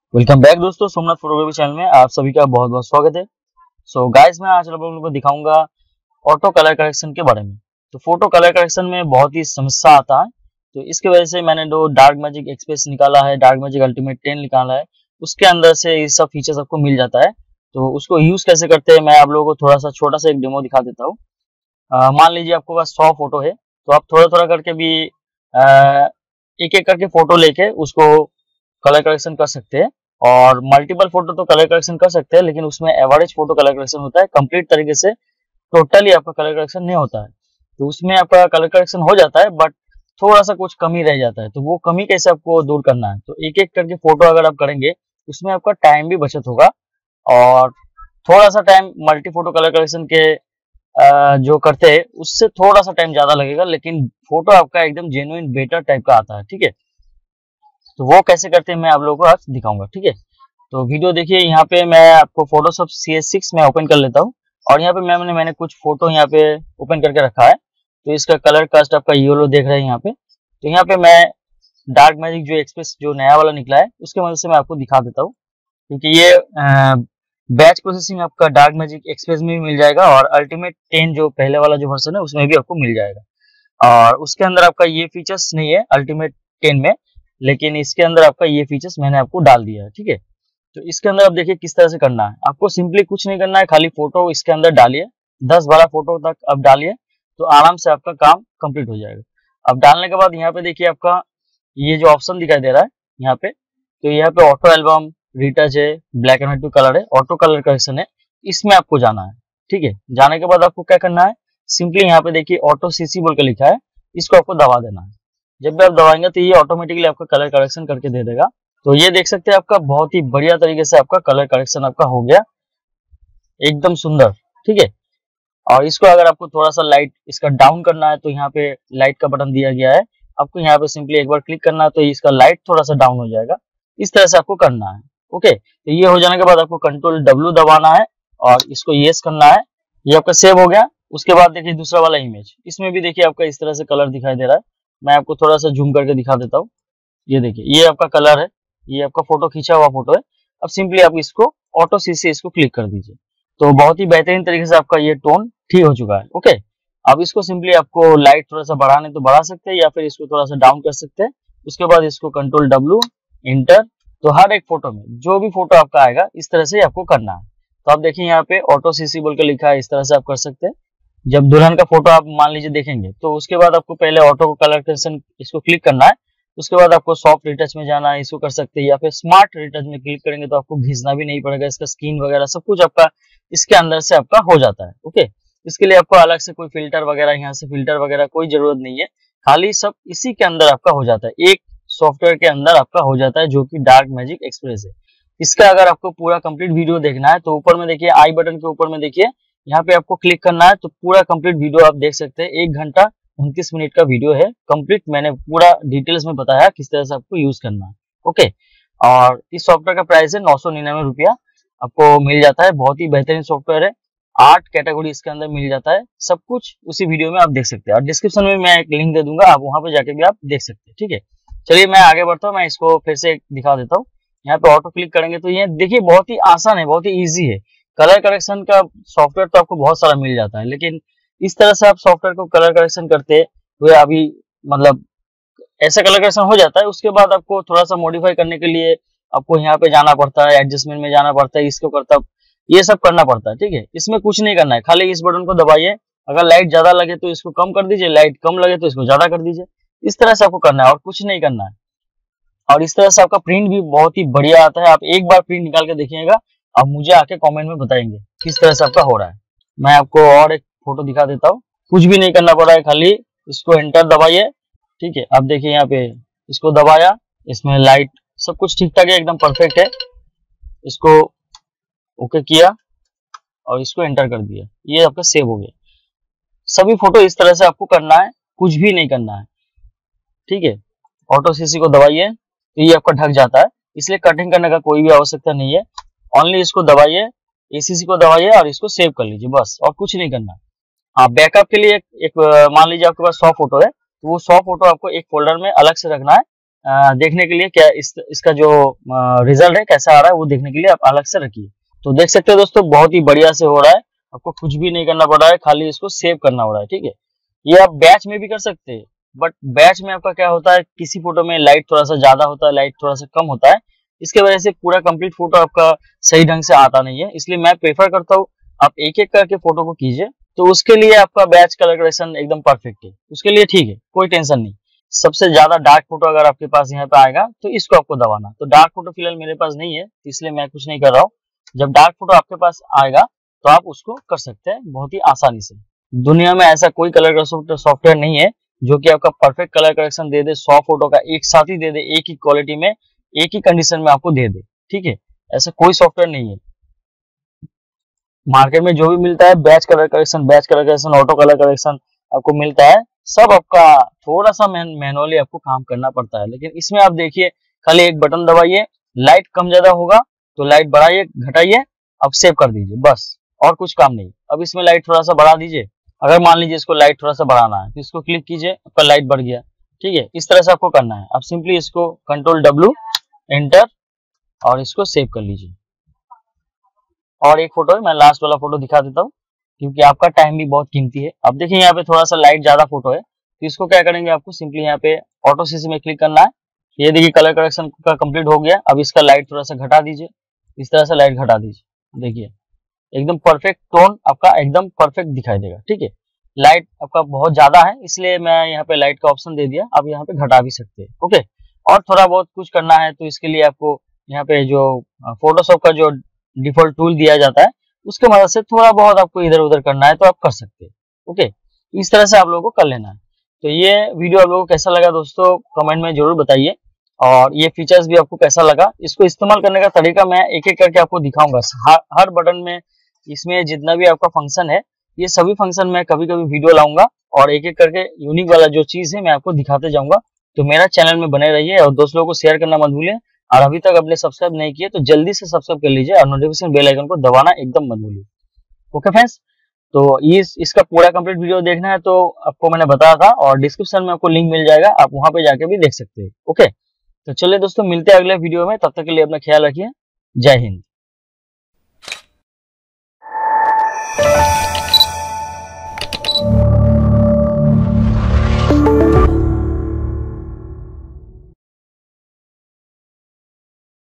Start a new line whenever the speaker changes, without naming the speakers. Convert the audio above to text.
Welcome back दोस्तों, Somnath photography channel में आप सभी का बहुत बहुत स्वागत है। सो गाइस, मैं आज आप लोगों को दिखाऊंगा ऑटो कलर करेक्शन के बारे में। तो फोटो कलर करेक्शन में बहुत ही समस्या आता है, तो इसके वजह से मैंने जो डार्क मैजिक एक्सप्रेस निकाला है, डार्क मैजिक अल्टीमेट 10 निकाला है, उसके अंदर से ये सब फीचर्स आपको मिल जाता है। तो उसको यूज कैसे करते हैं मैं आप लोगों को थोड़ा सा छोटा सा एक डेमो दिखा देता हूँ। मान लीजिए आपके पास 100 फोटो है, तो आप थोड़ा थोड़ा करके भी एक एक करके फोटो लेके उसको कलर करेक्शन कर सकते हैं। और मल्टीपल फोटो तो कलर करेक्शन कर सकते हैं, लेकिन उसमें एवरेज फोटो कलर करेक्शन होता है, कंप्लीट तरीके से टोटली आपका कलर करेक्शन नहीं होता है। तो उसमें आपका कलर करेक्शन हो जाता है, बट थोड़ा सा कुछ कमी रह जाता है। तो वो कमी कैसे आपको दूर करना है, तो एक एक करके फोटो अगर आप करेंगे उसमें आपका टाइम भी बचत होगा। और थोड़ा सा time multi photo colour correction के जो करते हैं उससे थोड़ा सा टाइम ज्यादा लगेगा, लेकिन फोटो आपका एकदम जेन्युइन बेटर टाइप का आता है। ठीक है, तो वो कैसे करते हैं मैं आप लोगों को आज दिखाऊंगा। ठीक है, तो वीडियो देखिए। यहाँ पे मैं आपको फोटोशॉप CS6 में ओपन कर लेता हूँ, और यहाँ पे मैंने कुछ फोटो यहाँ पे ओपन करके रखा है। तो इसका कलर कास्ट आपका येलो देख रहे हैं यहाँ पे। तो यहाँ पे मैं डार्क मैजिक जो एक्सप्रेस जो नया वाला निकला है उसके मदद से मैं आपको दिखा देता हूँ, क्योंकि ये बैच प्रोसेसिंग आपका डार्क मैजिक एक्सप्रेस में भी मिल जाएगा, और अल्टीमेट 10 जो पहले वाला जो वर्जन है उसमें भी आपको मिल जाएगा। और उसके अंदर आपका ये फीचर्स नहीं है अल्टीमेट 10 में, लेकिन इसके अंदर आपका ये फीचर्स मैंने आपको डाल दिया है। ठीक है, तो इसके अंदर आप देखिए किस तरह से करना है। आपको सिंपली कुछ नहीं करना है, खाली फोटो इसके अंदर डालिए, 10-12 फोटो तक आप डालिए, तो आराम से आपका काम कंप्लीट हो जाएगा। अब डालने के बाद यहाँ पे देखिए आपका ये जो ऑप्शन दिखाई दे रहा है यहाँ पे, तो यहाँ पे ऑटो एल्बम, रिटच है, ब्लैक एंड व्हाइट कलर है, ऑटो कलर करेक्शन है, इसमें आपको जाना है। ठीक है, जाने के बाद आपको क्या करना है, सिंपली यहाँ पे देखिए ऑटो CC बोल के लिखा है, इसको आपको दबा देना है। जब भी आप दबाएंगे तो ये ऑटोमेटिकली आपका कलर करेक्शन करके दे देगा। तो ये देख सकते हैं आपका बहुत ही बढ़िया तरीके से आपका कलर करेक्शन आपका हो गया, एकदम सुंदर। ठीक है, और इसको अगर आपको थोड़ा सा लाइट इसका डाउन करना है तो यहाँ पे लाइट का बटन दिया गया है, आपको यहाँ पे सिंपली एक बार क्लिक करना है तो इसका लाइट थोड़ा सा डाउन हो जाएगा। इस तरह से आपको करना है। ओके, तो ये हो जाने के बाद आपको Ctrl W दबाना है और इसको यस करना है। ये आपका सेव हो गया। उसके बाद देखिए दूसरा वाला इमेज, इसमें भी देखिए आपका इस तरह से कलर दिखाई दे रहा है। मैं आपको थोड़ा सा जूम करके दिखा देता हूँ। ये देखिए ये आपका कलर है, ये आपका फोटो खींचा हुआ फोटो है। अब सिंपली आप इसको ऑटो सी से इसको क्लिक कर दीजिए, तो बहुत ही बेहतरीन तरीके से आपका ये टोन ठीक हो चुका है। ओके, अब इसको सिंपली आपको लाइट थोड़ा सा बढ़ाने तो बढ़ा सकते हैं, या फिर इसको थोड़ा सा डाउन कर सकते हैं। उसके बाद इसको Ctrl W इंटर, तो हर एक फोटो में जो भी फोटो आपका आएगा इस तरह से आपको करना है। तो आप देखिए यहाँ पे ऑटो CC बोल के लिखा है, इस तरह से आप कर सकते हैं। जब दुल्हन का फोटो आप मान लीजिए देखेंगे, तो उसके बाद आपको पहले ऑटो कलर करेक्शन इसको क्लिक करना है। उसके बाद आपको सॉफ्ट रिटच में जाना है, इसको कर सकते हैं, या फिर स्मार्ट रिटच में क्लिक करेंगे तो आपको घिसना भी नहीं पड़ेगा। इसका स्किन वगैरह सब कुछ आपका इसके अंदर से आपका हो जाता है। ओके, इसके लिए आपको अलग से कोई फिल्टर वगैरह, यहाँ से फिल्टर वगैरह कोई जरूरत नहीं है, खाली सब इसी के अंदर आपका हो जाता है, एक सॉफ्टवेयर के अंदर आपका हो जाता है, जो कि डार्क मैजिक एक्सप्रेस है। इसका अगर आपको पूरा कंप्लीट वीडियो देखना है तो ऊपर में देखिए आई बटन के ऊपर में देखिए, यहाँ पे आपको क्लिक करना है, तो पूरा कंप्लीट वीडियो आप देख सकते हैं। 1 घंटा 29 मिनट का वीडियो है कंप्लीट, मैंने पूरा डिटेल्स में बताया किस तरह से आपको यूज करना है। ओके, और इस सॉफ्टवेयर का प्राइस है 999 रुपया, आपको मिल जाता है। बहुत ही बेहतरीन सॉफ्टवेयर है, 8 कैटेगरी इसके अंदर मिल जाता है, सब कुछ उसी वीडियो में आप देख सकते हैं। और डिस्क्रिप्शन में मैं एक लिंक दे दूंगा, आप वहां पे जाके भी आप देख सकते हैं। ठीक है, चलिए मैं आगे बढ़ता हूँ, मैं इसको फिर से दिखा देता हूँ। यहाँ पे ऑटो क्लिक करेंगे तो ये देखिए बहुत ही आसान है, बहुत ही ईजी है। कलर करेक्शन का सॉफ्टवेयर तो आपको बहुत सारा मिल जाता है, लेकिन इस तरह से आप सॉफ्टवेयर को कलर करेक्शन करते हुए अभी मतलब ऐसा कलर करेक्शन हो जाता है। उसके बाद आपको थोड़ा सा मॉडिफाई करने के लिए आपको यहाँ पे जाना पड़ता है, एडजस्टमेंट में जाना पड़ता है, इसको करता ये सब करना पड़ता है। ठीक है, इसमें कुछ नहीं करना है, खाली इस बटन को दबाइए। अगर लाइट ज्यादा लगे तो इसको कम कर दीजिए, लाइट कम लगे तो इसको ज्यादा कर दीजिए। इस तरह से आपको करना है और कुछ नहीं करना है। और इस तरह से आपका प्रिंट भी बहुत ही बढ़िया आता है। आप एक बार प्रिंट निकाल के देखिएगा, आप मुझे आके कमेंट में बताएंगे किस तरह से आपका हो रहा है। मैं आपको और एक फोटो दिखा देता हूँ, कुछ भी नहीं करना पड़ा है, खाली इसको एंटर दबाइए। ठीक है, अब देखिए यहाँ पे इसको दबाया, इसमें लाइट सब कुछ ठीक ठाक है, एकदम परफेक्ट है। इसको ओके किया और इसको एंटर कर दिया, ये आपका सेव हो गया। सभी फोटो इस तरह से आपको करना है, कुछ भी नहीं करना है। ठीक है, ऑटो CC को दबाइए तो ये आपका ढक जाता है, इसलिए कटिंग करने का कोई भी आवश्यकता नहीं है। ओनली इसको दबाइए, ACC को दबाइए और इसको सेव कर लीजिए, बस, और कुछ नहीं करना। हाँ, बैकअप के लिए एक मान लीजिए आपके पास 100 फोटो है, तो वो 100 फोटो आपको एक फोल्डर में अलग से रखना है, देखने के लिए, क्या इसका जो रिजल्ट है कैसा आ रहा है वो देखने के लिए आप अलग से रखिए। तो देख सकते हो दोस्तों, बहुत ही बढ़िया से हो रहा है, आपको कुछ भी नहीं करना पड़ रहा है, खाली इसको सेव करना हो रहा है। ठीक है, ये आप बैच में भी कर सकते हैं, बट बैच में आपका क्या होता है, किसी फोटो में लाइट थोड़ा सा ज्यादा होता है, लाइट थोड़ा सा कम होता है, इसके वजह से पूरा कंप्लीट फोटो आपका सही ढंग से आता नहीं है। इसलिए मैं प्रेफर करता हूँ आप एक एक करके फोटो को कीजिए, तो उसके लिए आपका बैच कलर करेक्शन एकदम परफेक्ट है, उसके लिए ठीक है, कोई टेंशन नहीं। सबसे ज्यादा डार्क फोटो अगर आपके पास यहाँ पे आएगा तो इसको आपको दबाना। तो डार्क फोटो फिलहाल मेरे पास नहीं है, इसलिए मैं कुछ नहीं कर रहा हूँ। जब डार्क फोटो आपके पास आएगा तो आप उसको कर सकते हैं बहुत ही आसानी से। दुनिया में ऐसा कोई कलर सॉफ्टवेयर नहीं है जो कि आपका परफेक्ट कलर करेक्शन दे दे, 100 फोटो का एक साथ ही दे दे, एक ही क्वालिटी में, एक ही कंडीशन में आपको दे दे। ठीक है, ऐसा कोई सॉफ्टवेयर नहीं है। मार्केट में जो भी मिलता है batch colour correction, auto colour correction आपको मिलता है, सब आपका थोड़ा सा मैनुअली आपको काम करना पड़ता है। लेकिन इसमें आप देखिए, खाली एक बटन दबाइए, लाइट कम ज्यादा होगा तो लाइट बढ़ाइए घटाइए, अब सेव कर दीजिए, बस, और कुछ काम नहीं। अब इसमें लाइट थोड़ा सा बढ़ा दीजिए, अगर मान लीजिए इसको लाइट थोड़ा सा बढ़ाना है तो इसको क्लिक कीजिए, आपका लाइट बढ़ गया। ठीक है, इस तरह से आपको करना है। अब सिंपली इसको कंट्रोल W एंटर और इसको सेव कर लीजिए। और एक फोटो है, मैं लास्ट वाला फोटो दिखा देता हूँ क्योंकि आपका टाइम भी बहुत कीमती है। अब देखिए यहाँ पे थोड़ा सा लाइट ज्यादा फोटो है, तो इसको क्या करेंगे, आपको सिंपली यहाँ पे ऑटो सीसी में क्लिक करना है। ये देखिए कलर करेक्शन का कंप्लीट हो गया। अब इसका लाइट थोड़ा सा घटा दीजिए, इस तरह से लाइट घटा दीजिए, देखिए एकदम परफेक्ट टोन आपका एकदम परफेक्ट दिखाई देगा। ठीक है, लाइट आपका बहुत ज्यादा है इसलिए मैं यहाँ पे लाइट का ऑप्शन दे दिया, अब यहाँ पे घटा भी सकते हैं। ओके, और थोड़ा बहुत कुछ करना है तो इसके लिए आपको यहाँ पे जो फोटोशॉप का जो डिफॉल्ट टूल दिया जाता है उसके मदद से थोड़ा बहुत आपको इधर उधर करना है तो आप कर सकते हैं। ओके, इस तरह से आप लोगों को कर लेना है। तो ये वीडियो आप लोगों को कैसा लगा दोस्तों, कमेंट में जरूर बताइए। और ये फीचर्स भी आपको कैसा लगा, इसको इस्तेमाल करने का तरीका मैं एक एक करके आपको दिखाऊंगा। हर बटन में इसमें जितना भी आपका फंक्शन है, ये सभी फंक्शन मैं कभी कभी वीडियो लाऊंगा और एक एक करके यूनिक वाला जो चीज है मैं आपको दिखाते जाऊंगा। तो मेरा चैनल में बने रहिए और दोस्त लोगों को शेयर करना मत भूलिए। और अभी तक आपने सब्सक्राइब नहीं किए तो जल्दी से सब्सक्राइब कर लीजिए और नोटिफिकेशन बेल आइकन को दबाना एकदम मत भूलिए। ओके फ्रेंड्स, तो इसका पूरा कंप्लीट वीडियो देखना है तो आपको मैंने बताया था और डिस्क्रिप्शन में आपको लिंक मिल जाएगा, आप वहां पे जाके भी देख सकते हैं। ओके, तो चलिए दोस्तों, मिलते हैं अगले वीडियो में, तब तक के लिए अपना ख्याल रखिए। जय हिंद।